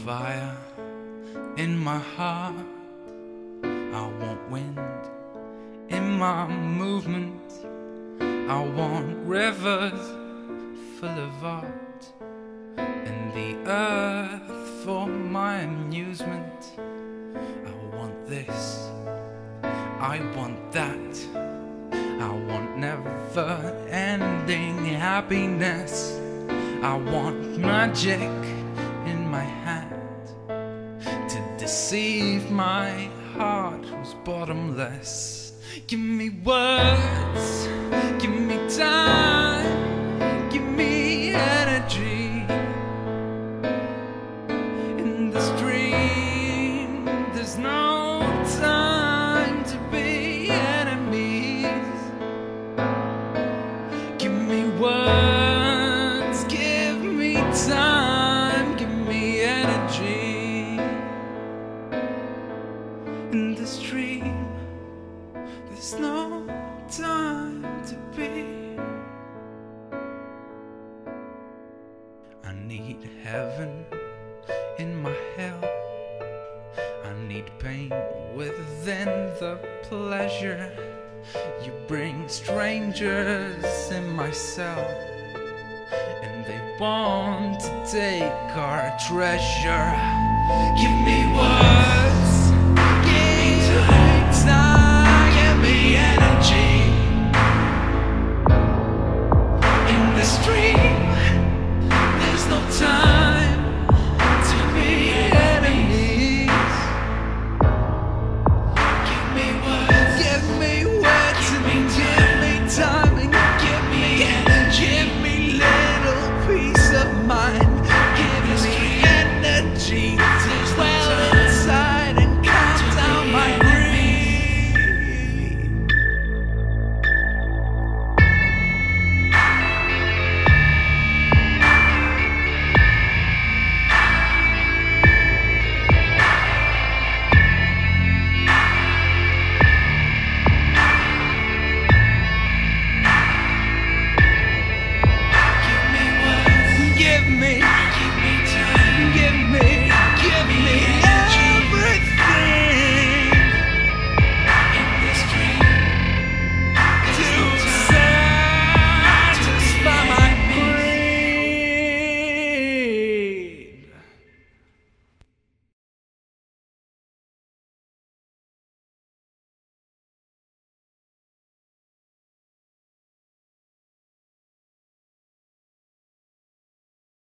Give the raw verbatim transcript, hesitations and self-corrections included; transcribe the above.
fire in my heart. I want wind in my movement. I want rivers full of art, and the earth for my amusement. I want this, I want that. I want never-ending happiness. I want magic in my hand to deceive my heart who's bottomless. Give me words, give me time, give me energy. In this dream, there's no time to be enemies. Give me words, give me time, give me energy. In this dream, there's no time to be. I need heaven in my hell. I need pain within the pleasure. You bring strangers in my cell, and they want to take our treasure. Give me